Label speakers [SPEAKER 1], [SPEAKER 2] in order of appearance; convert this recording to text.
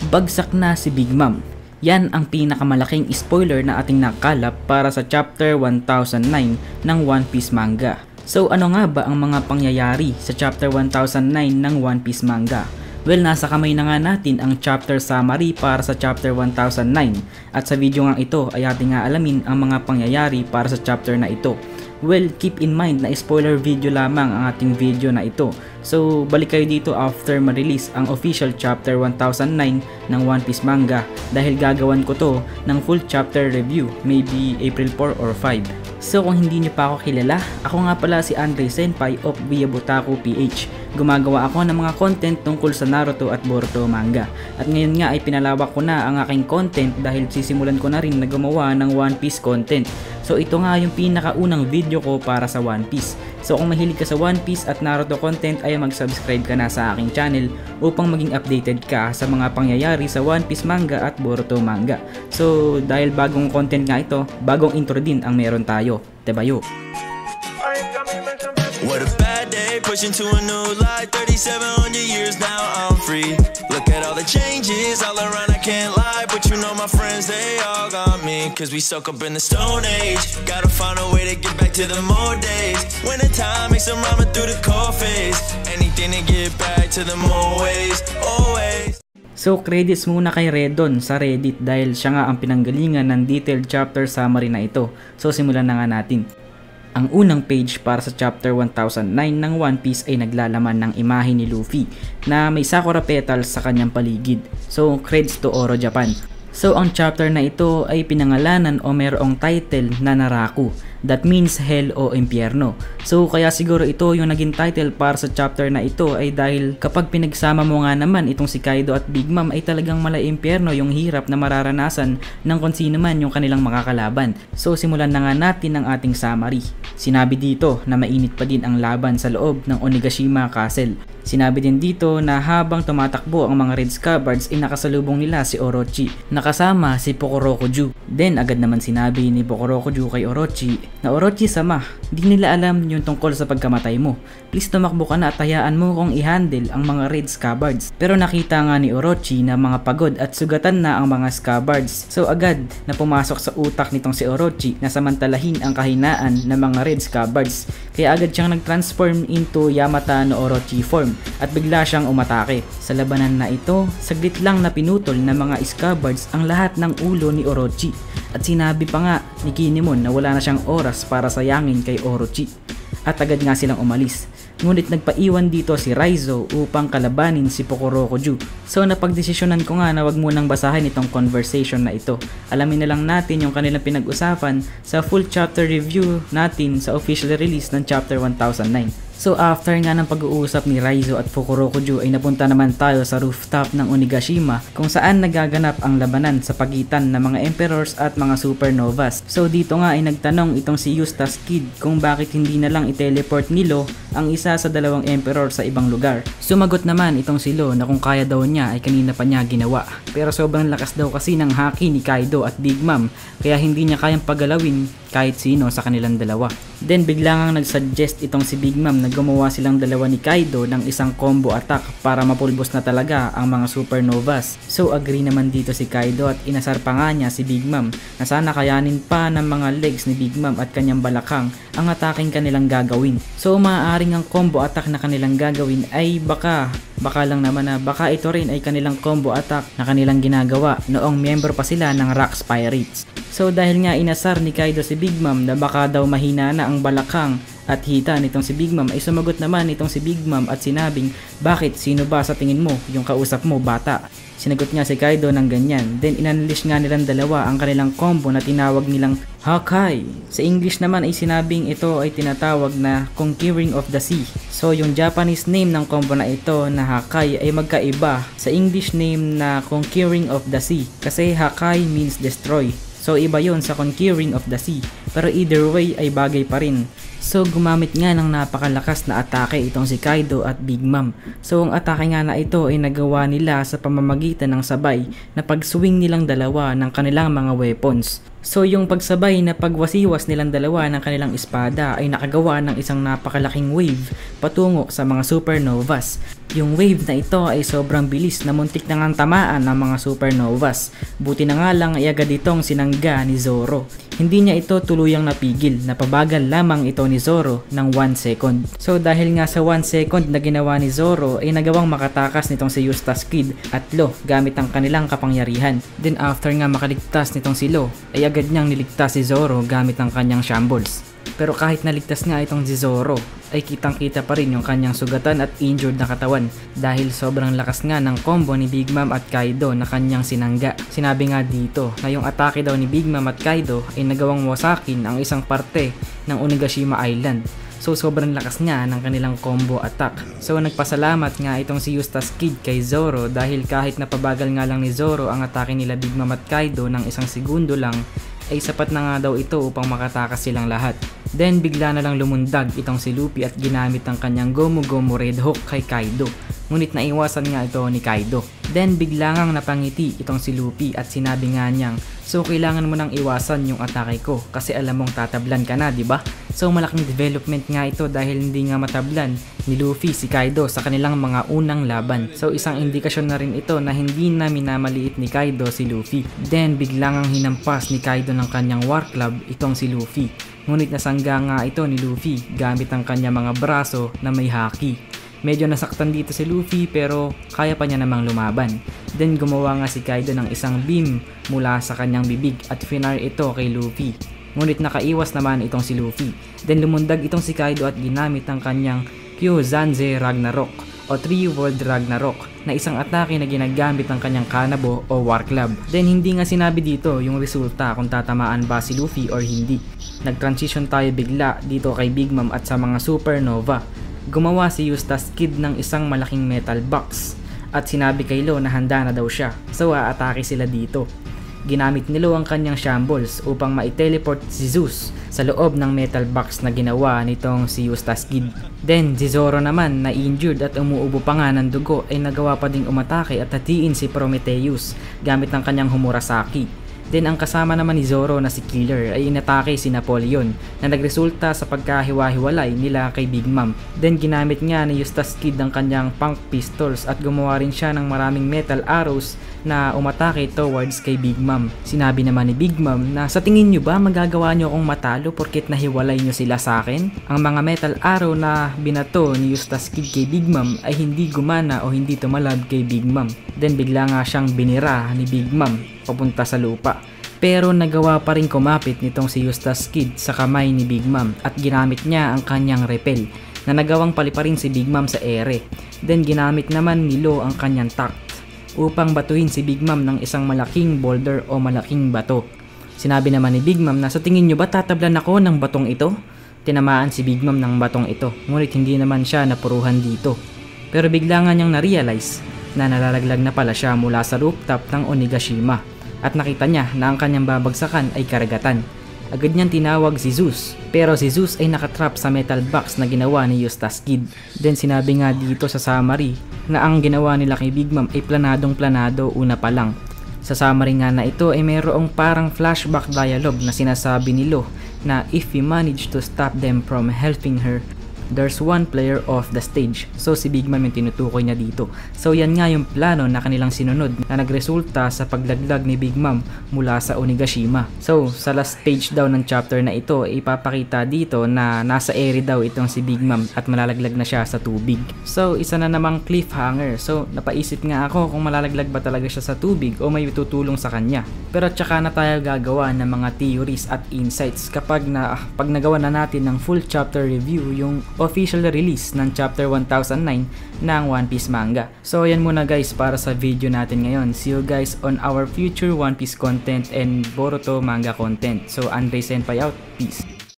[SPEAKER 1] bagsak na si Big Mom. Yan ang pinakamalaking spoiler na ating nakalap para sa chapter 1009 ng One Piece manga. So ano nga ba ang mga pangyayari sa chapter 1009 ng One Piece manga? Well, nasa kamay na nga natin ang chapter summary para sa chapter 1009 at sa video nga ito ay ating nga alamin ang mga pangyayari para sa chapter na ito. Well, keep in mind na spoiler video lamang ang ating video na ito. So, balik kayo dito after ma-release ang official chapter 1009 ng One Piece manga dahil gagawan ko to ng full chapter review, maybe April 4 or 5. So, kung hindi nyo pa ako kilala, ako nga pala si Andre Senpai of Viabutaku PH. Gumagawa ako ng mga content tungkol sa Naruto at Boruto manga. At ngayon nga ay pinalawak ko na ang aking content dahil sisimulan ko na rin na gumawa ng One Piece content. So ito nga yung pinakaunang video ko para sa One Piece. So kung mahilig ka sa One Piece at Naruto content ay mag-subscribe ka na sa aking channel upang maging updated ka sa mga pangyayari sa One Piece manga at Boruto manga. So dahil bagong content nga ito, bagong intro din ang meron tayo. Tebayo!
[SPEAKER 2] What a bad day, pushing to a new light. 3700 years now I'm free. Look at all the changes all around, I can't lie. But you know my friends, they all got me. Cause we stuck up in the stone age. Gotta find a way to get back to the more days. When the time makes them rhyming through the cold phase. Anything to get back to the more ways, always.
[SPEAKER 1] So credits muna kay Redon sa Reddit dahil siya nga ang pinanggalingan ng detailed chapter summary na ito. So simulan na nga natin. Ang unang page para sa chapter 1009 ng One Piece ay naglalaman ng imahe ni Luffy na may sakura petals sa kanyang paligid. So creds to Oro Japan. So ang chapter na ito ay pinangalanan o mayroong title na Naraku. That means hell o impyerno. So kaya siguro ito yung naging title para sa chapter na ito ay dahil kapag pinagsama mo nga naman itong si Kaido at Big Mom ay talagang mala impyerno yung hirap na mararanasan ng kung sino man yung kanilang makakalaban. So simulan na nga natin ang ating summary. Sinabi dito na mainit pa din ang laban sa loob ng Onigashima Castle. Sinabi din dito na habang tumatakbo ang mga Red Scabbards ay nakasalubong nila si Orochi, nakasama si Pokorokoju. Then agad naman sinabi ni Pokorokoju kay Orochi na Orochi-sama, di nila alam yung tungkol sa pagkamatay mo. Please tumakbo ka na at hayaan mo kong i-handle ang mga Red Scabbards. Pero nakita nga ni Orochi na mga pagod at sugatan na ang mga Scabbards. So agad na pumasok sa utak nitong si Orochi na samantalahin ang kahinaan ng mga Red Scabbards. Kaya agad siyang nag-transform into Yamata no Orochi form at bigla siyang umatake. Sa labanan na ito, saglit lang na pinutol ng mga Scabbards ang lahat ng ulo ni Orochi. At sinabi pa nga ni Kinemon na wala na siyang oras para sayangin kay Orochi. At agad nga silang umalis. Ngunit nagpaiwan dito si Raizo upang kalabanin si Pokorokoju. So napagdesisyonan ko nga na wag munang basahin itong conversation na ito. Alamin na lang natin yung kanilang pinag-usapan sa full chapter review natin sa official release ng chapter 1009. So after nga ng pag-uusap ni Raizo at Pokorokoju ay napunta naman tayo sa rooftop ng Onigashima kung saan nagaganap ang labanan sa pagitan ng mga Emperors at mga Supernovas. So dito nga ay nagtanong itong si Eustace Kid kung bakit hindi na lang i-teleport ni Lo ang isa sa dalawang Emperor sa ibang lugar. Sumagot naman itong si Lo na kung kaya daw niya ay kanina pa niya ginawa. Pero sobrang lakas daw kasi ng haki ni Kaido at Big Mom kaya hindi niya kayang pagalawin kahit sino sa kanilang dalawa. Then bigla ngang nagsuggest itong si Big Mom na gumawa silang dalawa ni Kaido ng isang combo attack para mapulbos na talaga ang mga Supernovas. So agree naman dito si Kaido at inasar pa nga niya si Big Mom na sana kayanin pa ng mga legs ni Big Mom at kanyang balakang ang ataking kanilang gagawin. So maaaring ang combo attack na kanilang gagawin ay baka lang naman na baka ito rin ay kanilang combo attack na kanilang ginagawa noong member pa sila ng Rocks Pirates. So dahil nga inasar ni Kaido si Big Mom na baka daw mahina na ang balakang at hita nitong si Big Mom ay sumagot naman itong si Big Mom at sinabing, bakit, sino ba sa tingin mo yung kausap mo, bata? Sinagot nga si Kaido ng ganyan. Then inunleash nga nilang dalawa ang kanilang combo na tinawag nilang Hakai. Sa English naman ay sinabing ito ay tinatawag na Conquering of the Sea. So yung Japanese name ng combo na ito na Hakai ay magkaiba sa English name na Conquering of the Sea kasi Hakai means destroy. So iba yon sa Conquering of the Sea. Pero either way ay bagay pa rin. So gumamit nga ng napakalakas na atake itong si Kaido at Big Mom. So ang atake nga na ito ay nagawa nila sa pamamagitan ng sabay na pagswing nilang dalawa ng kanilang mga weapons. So yung pagsabay na pagwasiwas nilang dalawa ng kanilang espada ay nakagawa ng isang napakalaking wave patungo sa mga supernovas. Yung wave na ito ay sobrang bilis na muntik na ngang tamaan ng mga supernovas. Buti na nga lang ay agad itong sinangga ni Zoro. Hindi niya ito tuluyang napigil, napabagal lamang ito ni Zoro ng 1 second. So dahil nga sa 1 second na ginawa ni Zoro ay nagawang makatakas nitong si Eustace Kid at Law gamit ang kanilang kapangyarihan. Then after nga makaligtas nitong si Law ay agad niyang niligtas si Zoro gamit ang kanyang shambles. Pero kahit naligtas nga itong si Zoro ay kitang kita pa rin yung kanyang sugatan at injured na katawan dahil sobrang lakas nga ng combo ni Big Mom at Kaido na kanyang sinangga. Sinabi nga dito na yung atake daw ni Big Mom at Kaido ay nagawang wasakin ang isang parte ng Onigashima Island. So sobrang lakas nga ng kanilang combo attack. So nagpasalamat nga itong si Eustace Kid kay Zoro dahil kahit napabagal nga lang ni Zoro ang atake nila Big Mom at Kaido ng 1 segundo lang ay sapat na nga daw ito upang makatakas silang lahat. Then bigla na lang lumundag itong si Luffy at ginamit ang kanyang Gomu Gomu Red Hook kay Kaido. Ngunit naiwasan nga ito ni Kaido. Then bigla ngang napangiti itong si Luffy at sinabi nga niyang, so kailangan mo nang iwasan yung atake ko kasi alam mong tatablan ka na, di ba? So malaking development nga ito dahil hindi nga matablan ni Luffy si Kaido sa kanilang mga unang laban. So isang indikasyon na rin ito na hindi na minamaliit ni Kaido si Luffy. Then bigla ngang hinampas ni Kaido ng kanyang War Club itong si Luffy. Ngunit nasangga nga ito ni Luffy gamit ang kanyang mga braso na may haki. Medyo nasaktan dito si Luffy pero kaya pa niya namang lumaban. Then gumawa nga si Kaido ng isang beam mula sa kanyang bibig at finar ito kay Luffy. Ngunit nakaiwas naman itong si Luffy. Then lumundag itong si Kaido at ginamit ang kanyang Kyuzanze Ragnarok o 3 World Ragnarok na isang atake na ginagamit ng kanyang Kanabo o War Club. Then hindi nga sinabi dito yung resulta kung tatamaan ba si Luffy or hindi. Nag-transition tayo bigla dito kay Big Mom at sa mga supernova. Gumawa si Eustace Kid ng isang malaking metal box at sinabi kay Law na handa na daw siya. So aatake sila dito. Ginamit ni Law ang kanyang shambles upang ma-teleport si Zeus sa loob ng metal box na ginawa nitong si Eustace Kid. Then si Zoro naman na injured at umuubo pa nga ng dugo ay nagawa pa ding umatake at hatiin si Prometheus gamit ang kanyang Homurasaki. Then ang kasama naman ni Zoro na si Killer ay inatake si Napoleon na nagresulta sa pagkahiwa-hiwalay nila kay Big Mom. Then ginamit nga ni Eustace Kid ang kanyang punk pistols at gumawa rin siya ng maraming metal arrows na umatake towards kay Big Mom. Sinabi naman ni Big Mom na sa tingin nyo ba magagawa nyo akong matalo porket nahiwalay nyo sila sa akin? Ang mga metal arrow na binato ni Eustace Kid kay Big Mom ay hindi gumana o hindi tumalab kay Big Mom. Then bigla nga siyang binira ni Big Mom papunta sa lupa. Pero nagawa pa rin kumapit nitong si Eustace Kid sa kamay ni Big Mom at ginamit niya ang kanyang repel na nagawang paliparin si Big Mom sa ere. Then ginamit naman ni Law ang kanyang tact upang batuhin si Big Mom ng isang malaking boulder o malaking bato. Sinabi naman ni Big Mom na sa tingin nyo ba tatablan ako ng batong ito? Tinamaan si Big Mom ng batong ito, ngunit hindi naman siya napuruhan dito. Pero bigla nga niyang na-realize na nalalaglag na pala siya mula sa rooftop ng Onigashima. At nakita niya na ang kanyang babagsakan ay karagatan. Agad niyang tinawag si Zeus, pero si Zeus ay nakatrap sa metal box na ginawa ni Eustace Kid. Then sinabi nga dito sa summary na ang ginawa nila kay Big Mom ay planadong planado una pa lang. Sa summary nga na ito ay mayroong parang flashback dialogue na sinasabi ni Law na if we manage to stop them from helping her, there's one player off the stage. So si Big Mom yung tinutukoy niya dito. So yan nga yung plano na kanilang sinunod na nagresulta sa paglaglag ni Big Mom mula sa Onigashima. So sa last page daw ng chapter na ito, ipapakita dito na nasa ere daw itong si Big Mom at malalaglag na siya sa tubig. So isa na namang cliffhanger. So napaisip nga ako kung malalaglag ba talaga siya sa tubig o may tutulong sa kanya. Pero tsaka na tayo gagawa ng mga theories at insights kapag pag nagawa na natin ng full chapter review yung official release ng chapter 1009 ng One Piece manga. So yan muna guys para sa video natin ngayon. See you guys on our future One Piece content and Boruto manga content. So Andre Senpai out. Peace.